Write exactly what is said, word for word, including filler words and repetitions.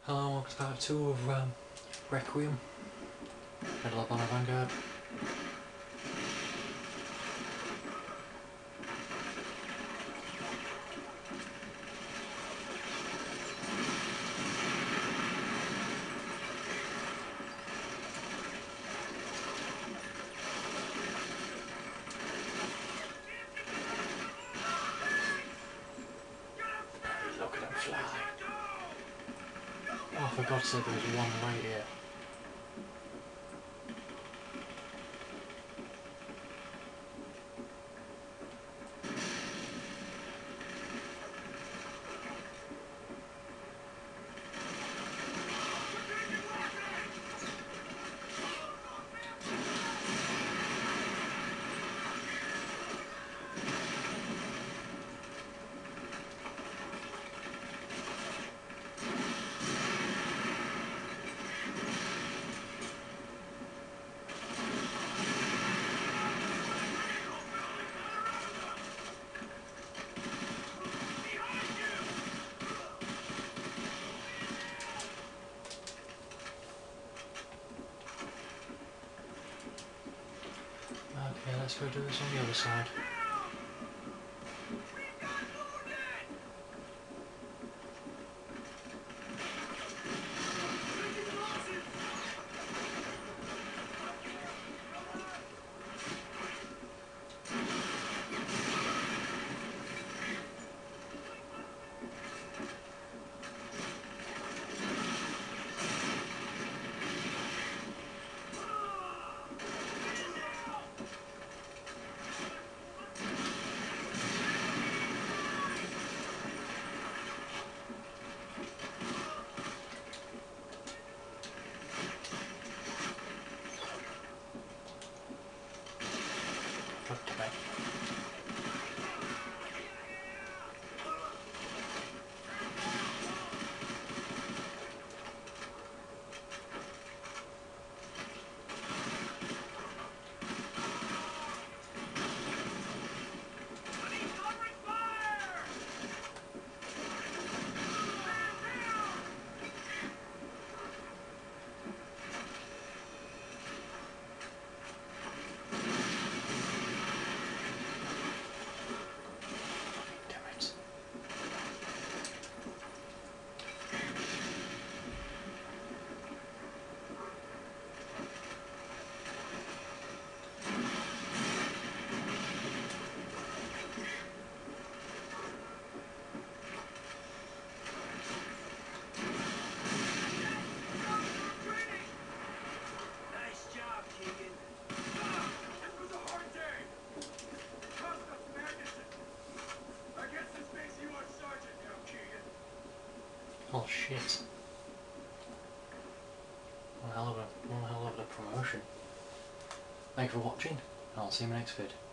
Hello, welcome to part two of um, Requiem, Medal of Honor Vanguard. Look at him fly. Oh, for God's sake, there's one right here. Okay, let's go do this on the other side. Up to me. Oh shit. One hell of a, one hell of a promotion. Thank you for watching, and I'll see you in my next vid.